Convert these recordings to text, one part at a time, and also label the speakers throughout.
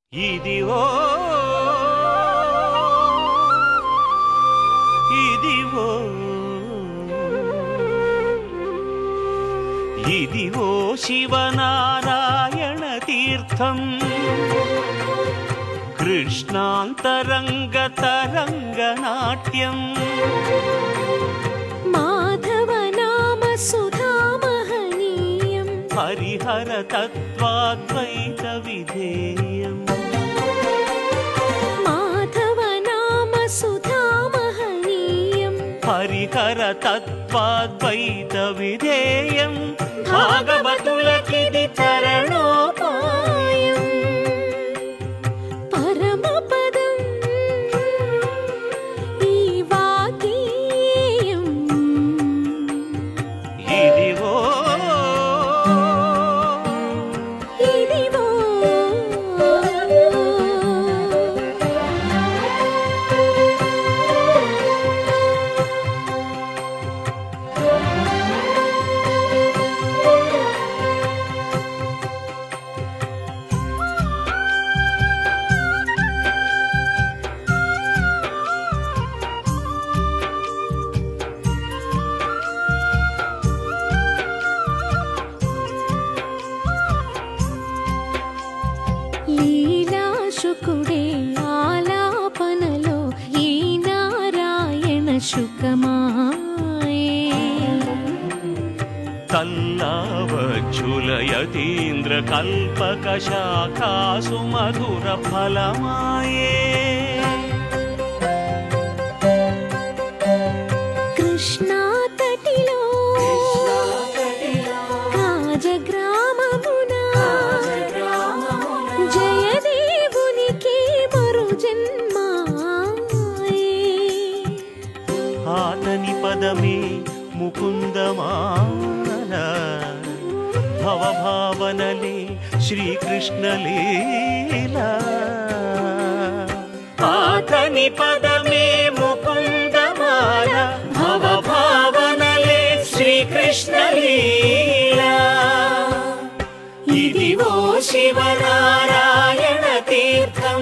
Speaker 1: ఇదివో ఇదివో ఇదివో శివనారాయణ తీర్థం కృష్ణాంతరంగ తరంగ నాట్యం
Speaker 2: మాధవ నామ సుధామహనీయం
Speaker 1: హరిహర తత్వాద్వైత విధేయం
Speaker 2: మాధవ నామ సుధామహనీయం
Speaker 1: హరిహర తత్వాద్వైత విధేయం భాగవతులకిది చరణోపాయం
Speaker 2: పరమపదం ఈ వాక్యం
Speaker 1: ఇదివో
Speaker 2: ఇదివో లీలాశుకుడే ఆలాపనలో ఈ నారాయణ శుకమాయే
Speaker 1: తల్లావచ్చులయతీంద్ర కల్పక శాఖాసు మధుర ఫలమాయే
Speaker 2: కృష్ణా తటిలో రాజగ్రామమున జయదేవునికి మరు జన్మాయే
Speaker 1: ఆతని పదమే ముకుందమాల భవభావనలే శ్రీకృష్ణలీల ఆతని పదమే ముకుందమాల భవభావనలే శ్రీకృష్ణలీల ఇదివో శివనారాయణ తీర్థం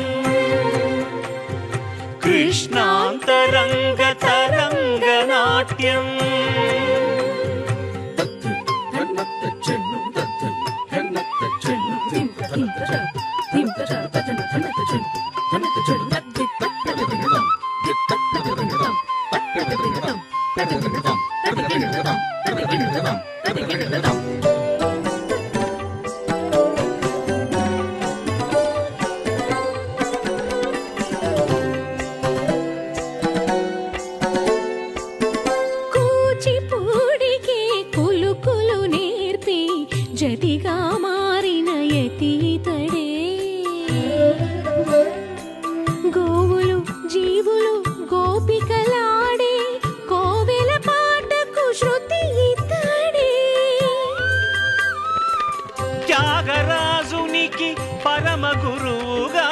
Speaker 1: కృష్ణాంతరంగ తరంగ నాట్యం
Speaker 2: కూచిపూడికి కులుకులు నేర్పి జతిగా మారిన యతీతడే గోవులు జీవులు గోపికలాడే కోవెల పాటకు శృతి ఇతడే
Speaker 1: త్యాగరాజునికి పరమ గురువుగా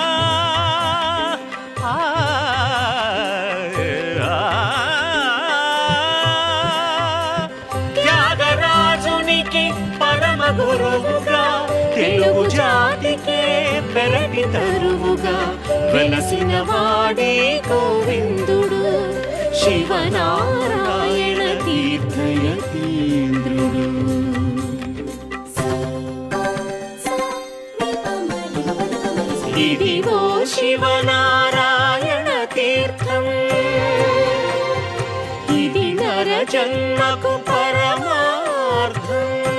Speaker 1: త్యాగరాజునికి పరమ గురువుగా తెలుగు జాతికే పెరటి తరువుగా వెలసిన వాడే గోవిందుడు శివనారాయణ తీర్థయతీంద్రుడు ఇదివో శివనారాయణ తీర్థం ఇది నర జన్మకు పరమార్థం